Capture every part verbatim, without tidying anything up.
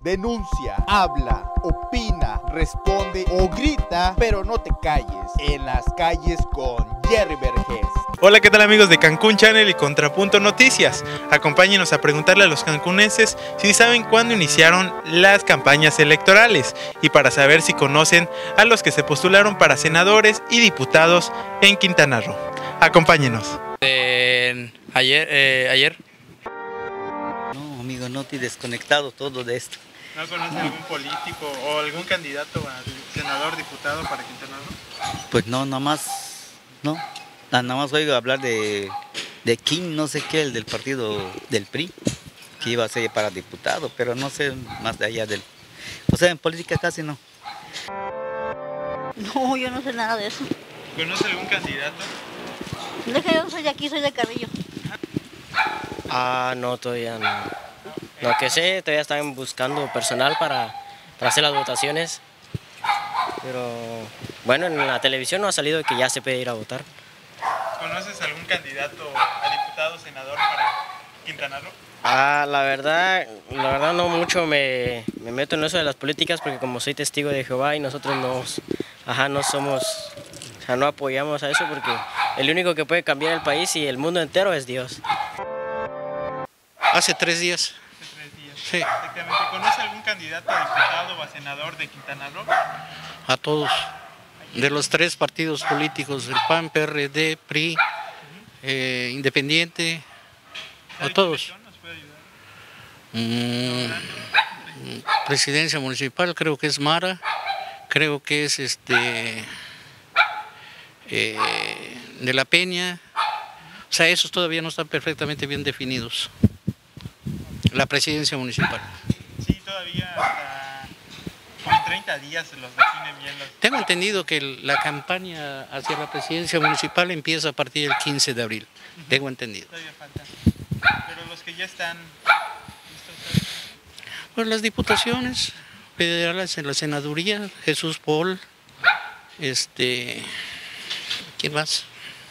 denuncia, habla, opina, responde o grita, pero no te calles. En las calles con Jerry Vergés. Hola, ¿qué tal amigos de Cancún Channel y Contrapunto Noticias? Acompáñenos a preguntarle a los cancunenses si saben cuándo iniciaron las campañas electorales y para saber si conocen a los que se postularon para senadores y diputados en Quintana Roo. Acompáñenos. Eh, ayer, eh, ayer. No, amigo, no estoy desconectado todo de esto. ¿No conoce algún político o algún candidato a senador, diputado para Quintana Roo? Pues no, nada más, no. Nada más oigo hablar de, de Kim, no sé qué, el del partido del P R I, que iba a ser para diputado, pero no sé más de allá del... O sea, en política casi no. No, yo no sé nada de eso. ¿Conoce algún candidato? Deja, yo soy de aquí, soy de Carrillo. Ah, no, todavía no. Lo que sé, todavía están buscando personal para, para hacer las votaciones. Pero bueno, en la televisión no ha salido que ya se puede ir a votar. ¿Conoces algún candidato a diputado, senador para Quintana Roo? Ah, la verdad, la verdad no mucho me, me meto en eso de las políticas porque como soy testigo de Jehová y nosotros no, ajá, no somos, o sea, no apoyamos a eso porque el único que puede cambiar el país y el mundo entero es Dios. Hace tres días. Hace tres días. Sí. Exactamente. ¿Conoce algún candidato a diputado o a senador de Quintana Roo? A todos. De los tres partidos políticos, el P A N, P R D, P R I, eh, Independiente, a todos. ¿Nos puede ayudar? Mm, presidencia municipal, creo que es Mara, creo que es este eh, de la Peña. O sea, esos todavía no están perfectamente bien definidos. La presidencia municipal. Sí, todavía hasta como en treinta días los definen bien los... Tengo entendido que la campaña hacia la presidencia municipal empieza a partir del quince de abril. Uh-huh. Tengo entendido. Todavía falta. Pero los que ya están... Pues las diputaciones federales en la senaduría, Jesús Paul, este... ¿quién más?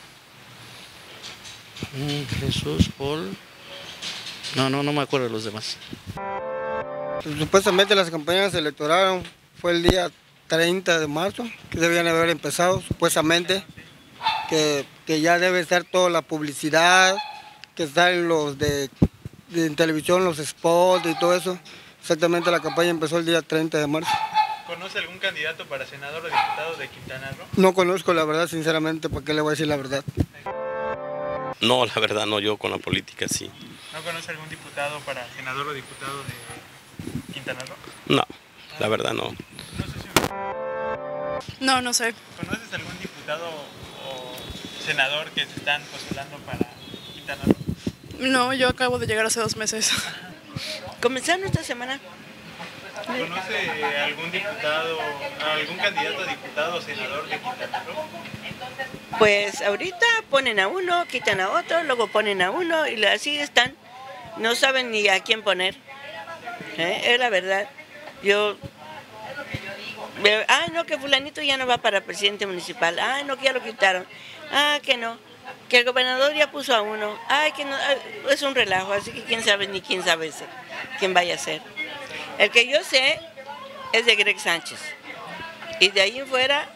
Jesús Paul... No, no, no me acuerdo de los demás. Supuestamente las campañas electorales fue el día treinta de marzo, que debían haber empezado, supuestamente, que, que ya debe estar toda la publicidad, que están los de, de en televisión, los spots y todo eso. Exactamente la campaña empezó el día treinta de marzo. ¿Conoce algún candidato para senador o diputado de Quintana Roo? No conozco la verdad, sinceramente, ¿por qué le voy a decir la verdad? No, la verdad no, yo con la política sí. ¿No conoce algún diputado para senador o diputado de Quintana Roo? No, la verdad no. No sé si... No, no sé. ¿Conoces algún diputado o senador que se están postulando para Quintana Roo? No, yo acabo de llegar hace dos meses. Comenzando esta semana. ¿Conoce algún diputado, algún candidato a diputado o senador de Quintana Roo? Pues ahorita ponen a uno, quitan a otro, luego ponen a uno y así están. No saben ni a quién poner. ¿Eh? Es la verdad. Yo... Ay, no, que fulanito ya no va para presidente municipal. Ay, no, que ya lo quitaron. Ah, que no. Que el gobernador ya puso a uno. Ay, que no. Es un relajo, así que quién sabe ni quién sabe ser, quién vaya a ser. El que yo sé es de Greg Sánchez. Y de ahí en fuera,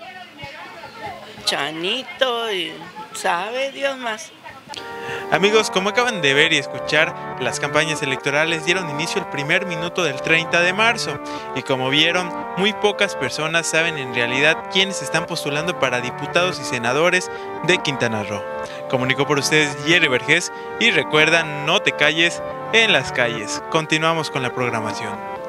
Chanito, y sabe Dios más. Amigos, como acaban de ver y escuchar, las campañas electorales dieron inicio el primer minuto del treinta de marzo y como vieron, muy pocas personas saben en realidad quiénes están postulando para diputados y senadores de Quintana Roo. Comunicó por ustedes Jerry Vergés y recuerda, no te calles en las calles. Continuamos con la programación.